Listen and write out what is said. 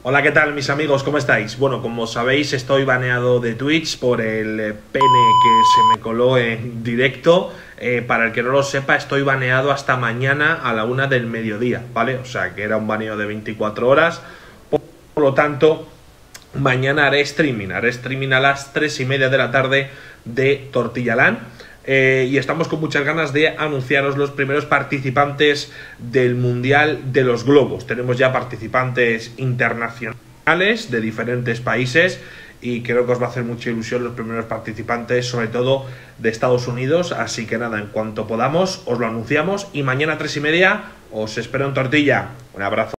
Hola, ¿qué tal mis amigos? ¿Cómo estáis? Bueno, como sabéis estoy baneado de Twitch por el pene que se me coló en directo. Para el que no lo sepa, estoy baneado hasta mañana a la 1 del mediodía, ¿vale? O sea, que era un baneo de 24 horas. Por lo tanto, mañana haré streaming a las 3:30 de la tarde de Tortillaland. Y estamos con muchas ganas de anunciaros los primeros participantes del Mundial de los Globos. Tenemos ya participantes internacionales de diferentes países y creo que os va a hacer mucha ilusión los primeros participantes, sobre todo de Estados Unidos. Así que nada, en cuanto podamos os lo anunciamos y mañana a 3:30 os espero en Tortilla. Un abrazo.